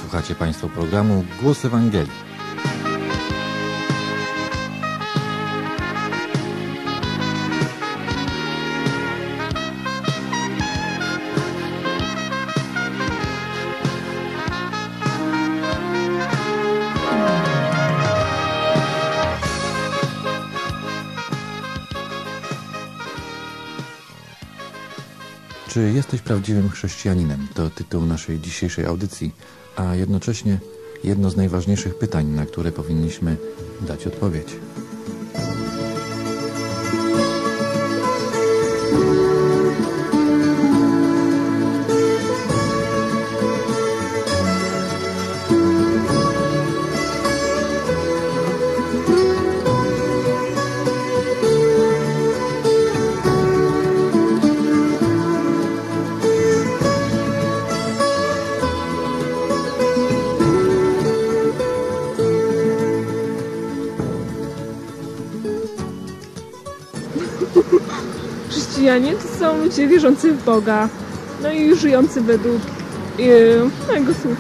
Słuchacie Państwo programu Głos Ewangelii. Czy jesteś prawdziwym chrześcijaninem? To tytuł naszej dzisiejszej audycji, a jednocześnie jedno z najważniejszych pytań, na które powinniśmy dać odpowiedź. Chrześcijanie to są ludzie wierzący w Boga, no i żyjący według Jego słów.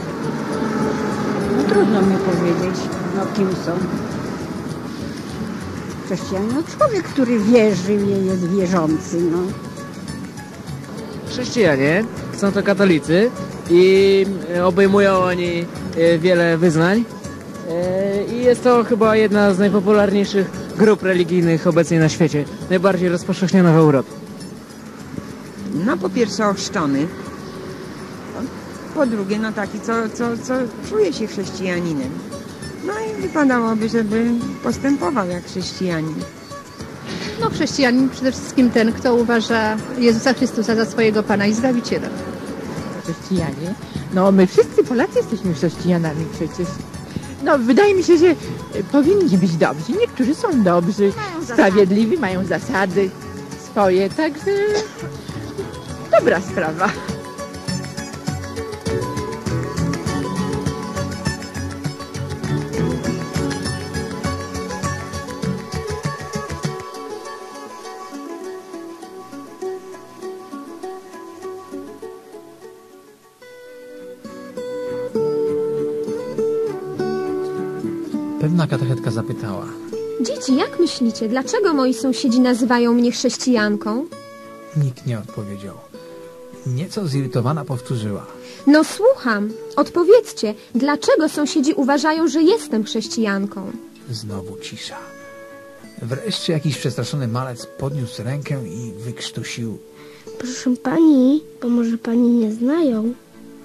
No trudno mi powiedzieć, kim są. Chrześcijanin, człowiek, który wierzy, jest wierzący, Chrześcijanie są to katolicy i obejmują oni wiele wyznań i jest to chyba jedna z najpopularniejszych grup religijnych obecnie na świecie, najbardziej rozpowszechniona w Europie. Po pierwsze ochrzczony, po drugie taki, co czuje się chrześcijaninem. I wypadałoby, żeby postępował jak chrześcijanin. Chrześcijanin przede wszystkim ten, kto uważa Jezusa Chrystusa za swojego Pana i Zbawiciela. Chrześcijanie? My wszyscy Polacy jesteśmy chrześcijanami przecież. Wydaje mi się, że powinni być dobrzy. Niektórzy są dobrzy, sprawiedliwi, mają zasady swoje, także dobra sprawa. Pewna katechetka zapytała: Dzieci, jak myślicie, dlaczego moi sąsiedzi nazywają mnie chrześcijanką? Nikt nie odpowiedział. Nieco zirytowana powtórzyła: Słucham. Odpowiedzcie, dlaczego sąsiedzi uważają, że jestem chrześcijanką? Znowu cisza. Wreszcie jakiś przestraszony malec podniósł rękę i wykrztusił: Proszę pani, bo może pani nie znają.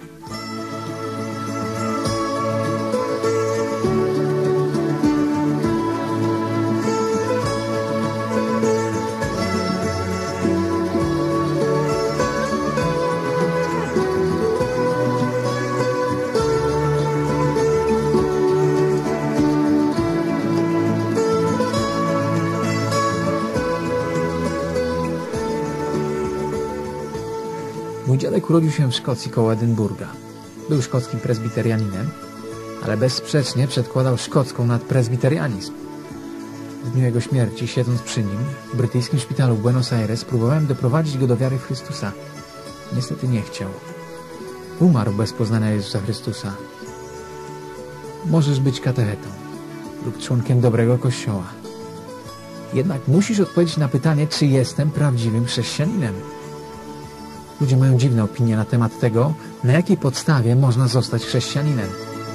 Mój dziadek urodził się w Szkocji koło Edynburga. Był szkockim prezbiterianinem, ale bezsprzecznie przedkładał szkocką nad prezbiterianizm. W dniu jego śmierci, siedząc przy nim, w brytyjskim szpitalu w Buenos Aires, próbowałem doprowadzić go do wiary w Chrystusa. Niestety nie chciał. Umarł bez poznania Jezusa Chrystusa. Możesz być katechetą lub członkiem dobrego kościoła. Jednak musisz odpowiedzieć na pytanie, czy jestem prawdziwym chrześcijaninem. Ludzie mają dziwne opinie na temat tego, na jakiej podstawie można zostać chrześcijaninem.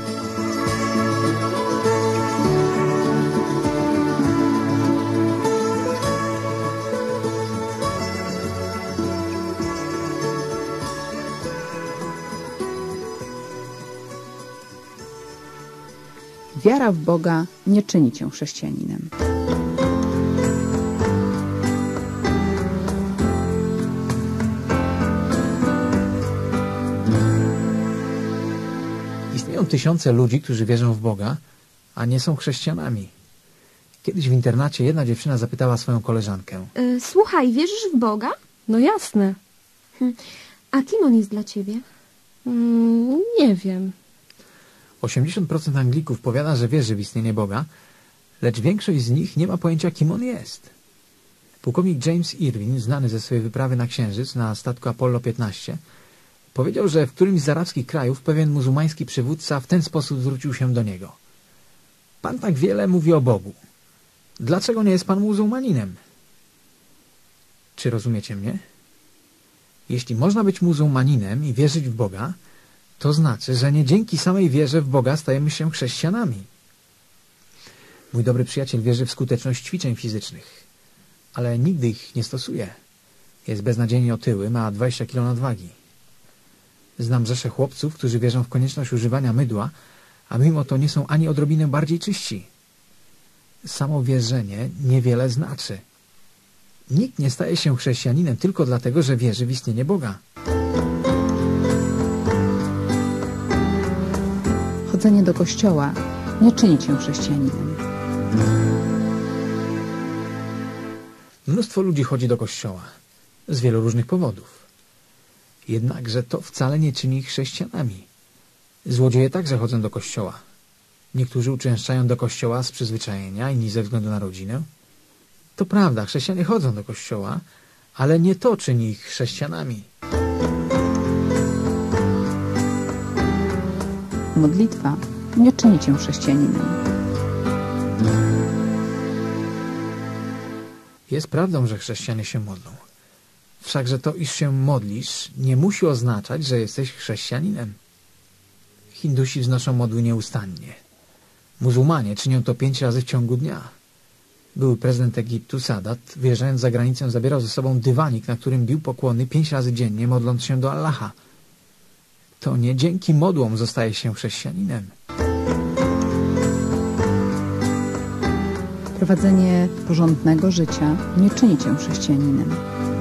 Wiara w Boga nie czyni cię chrześcijaninem. Istnieją tysiące ludzi, którzy wierzą w Boga, a nie są chrześcijanami. Kiedyś w internacie jedna dziewczyna zapytała swoją koleżankę: Słuchaj, wierzysz w Boga? Jasne. A kim on jest dla ciebie? Nie wiem. 80% Anglików powiada, że wierzy w istnienie Boga, lecz większość z nich nie ma pojęcia, kim on jest. Pułkownik James Irwin, znany ze swojej wyprawy na Księżyc na statku Apollo 15, Powiedział, że w którymś z arabskich krajów pewien muzułmański przywódca w ten sposób zwrócił się do niego. Pan tak wiele mówi o Bogu. Dlaczego nie jest pan muzułmaninem? Czy rozumiecie mnie? Jeśli można być muzułmaninem i wierzyć w Boga, to znaczy, że nie dzięki samej wierze w Boga stajemy się chrześcijanami. Mój dobry przyjaciel wierzy w skuteczność ćwiczeń fizycznych, ale nigdy ich nie stosuje. Jest beznadziejnie otyły, ma 20 kg nadwagi. Znam rzeszę chłopców, którzy wierzą w konieczność używania mydła, a mimo to nie są ani odrobinę bardziej czyści. Samo wierzenie niewiele znaczy. Nikt nie staje się chrześcijaninem tylko dlatego, że wierzy w istnienie Boga. Chodzenie do kościoła nie czyni cię chrześcijaninem. Mnóstwo ludzi chodzi do kościoła z wielu różnych powodów. Jednakże to wcale nie czyni ich chrześcijanami. Złodzieje także chodzą do kościoła. Niektórzy uczęszczają do kościoła z przyzwyczajenia, inni ze względu na rodzinę. To prawda, chrześcijanie chodzą do kościoła, ale nie to czyni ich chrześcijanami. Modlitwa nie czyni cię chrześcijaninem. Jest prawdą, że chrześcijanie się modlą. Wszakże to, iż się modlisz, nie musi oznaczać, że jesteś chrześcijaninem. Hindusi wznoszą modły nieustannie. Muzułmanie czynią to 5 razy w ciągu dnia. Były prezydent Egiptu, Sadat, wyjeżdżając za granicę, zabierał ze sobą dywanik, na którym bił pokłony 5 razy dziennie, modląc się do Allaha. To nie dzięki modłom zostaje się chrześcijaninem. Prowadzenie porządnego życia nie czyni cię chrześcijaninem.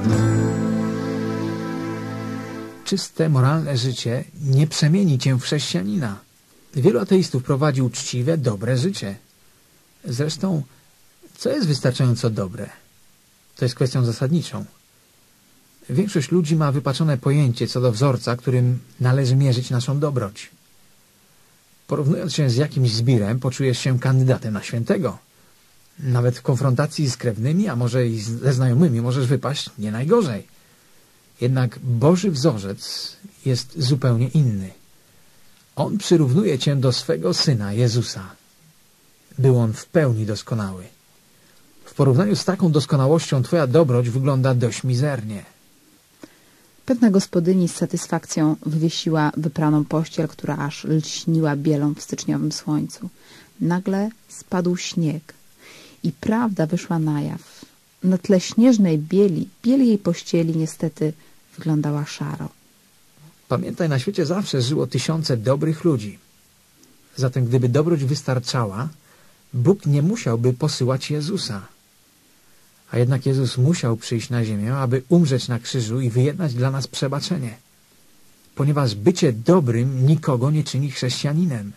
Czyste, moralne życie nie przemieni cię w chrześcijanina. Wielu ateistów prowadzi uczciwe, dobre życie. Zresztą, co jest wystarczająco dobre? To jest kwestią zasadniczą. Większość ludzi ma wypaczone pojęcie co do wzorca, którym należy mierzyć naszą dobroć. Porównując się z jakimś zbirem, poczujesz się kandydatem na świętego. Nawet w konfrontacji z krewnymi, a może i ze znajomymi możesz wypaść nie najgorzej. Jednak Boży wzorzec jest zupełnie inny. On przyrównuje cię do swego Syna, Jezusa. Był On w pełni doskonały. W porównaniu z taką doskonałością twoja dobroć wygląda dość mizernie. Pewna gospodyni z satysfakcją wywiesiła wypraną pościel, która aż lśniła bielą w styczniowym słońcu. Nagle spadł śnieg i prawda wyszła na jaw. Na tle śnieżnej biel jej pościeli niestety wyglądała szaro. Pamiętaj, na świecie zawsze żyło tysiące dobrych ludzi. Zatem gdyby dobroć wystarczała, Bóg nie musiałby posyłać Jezusa. A jednak Jezus musiał przyjść na ziemię, aby umrzeć na krzyżu i wyjednać dla nas przebaczenie. Ponieważ bycie dobrym nikogo nie czyni chrześcijaninem.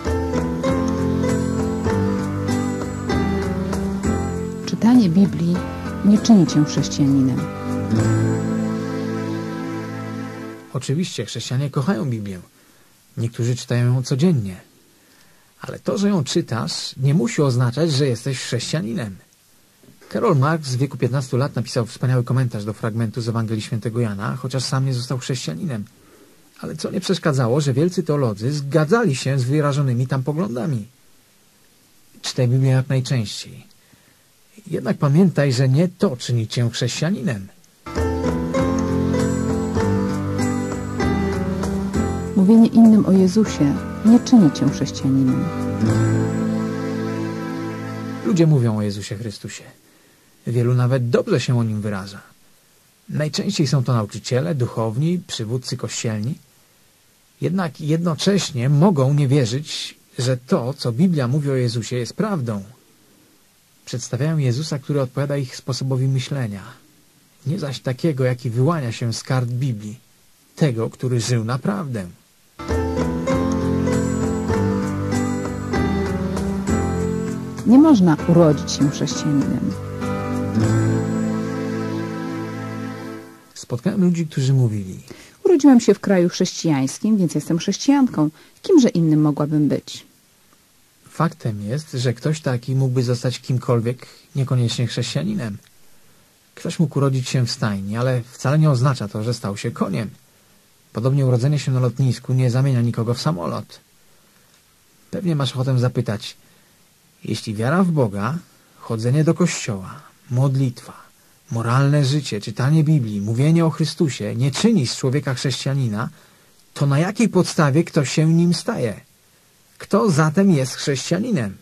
Czytanie Biblii nie czyni cię chrześcijaninem. Oczywiście chrześcijanie kochają Biblię. Niektórzy czytają ją codziennie. Ale to, że ją czytasz, nie musi oznaczać, że jesteś chrześcijaninem. Karol Marx w wieku 15 lat napisał wspaniały komentarz do fragmentu z Ewangelii Świętego Jana, chociaż sam nie został chrześcijaninem. Ale co nie przeszkadzało, że wielcy teolodzy zgadzali się z wyrażonymi tam poglądami. Czytaj Biblię jak najczęściej. Jednak pamiętaj, że nie to czyni cię chrześcijaninem. Mówienie innym o Jezusie nie czyni cię chrześcijaninem. Ludzie mówią o Jezusie Chrystusie. Wielu nawet dobrze się o Nim wyraża. Najczęściej są to nauczyciele, duchowni, przywódcy kościelni. Jednak jednocześnie mogą nie wierzyć, że to, co Biblia mówi o Jezusie, jest prawdą. Przedstawiają Jezusa, który odpowiada ich sposobowi myślenia. Nie zaś takiego, jaki wyłania się z kart Biblii. Tego, który żył naprawdę. Nie można urodzić się chrześcijaninem. Spotkałem ludzi, którzy mówili: urodziłem się w kraju chrześcijańskim, więc jestem chrześcijanką. Kimże innym mogłabym być? Faktem jest, że ktoś taki mógłby zostać kimkolwiek, niekoniecznie chrześcijaninem. Ktoś mógł urodzić się w stajni, ale wcale nie oznacza to, że stał się koniem. Podobnie urodzenie się na lotnisku nie zamienia nikogo w samolot. Pewnie masz ochotę zapytać, jeśli wiara w Boga, chodzenie do kościoła, modlitwa, moralne życie, czytanie Biblii, mówienie o Chrystusie nie czyni z człowieka chrześcijanina, to na jakiej podstawie ktoś się nim staje? Kto zatem jest chrześcijaninem?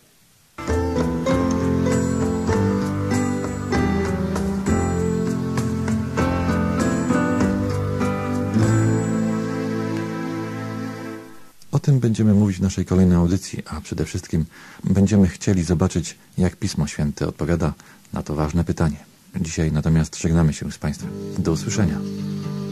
O tym będziemy mówić w naszej kolejnej audycji, a przede wszystkim będziemy chcieli zobaczyć, jak Pismo Święte odpowiada na to ważne pytanie. Dzisiaj natomiast żegnamy się z Państwem. Do usłyszenia.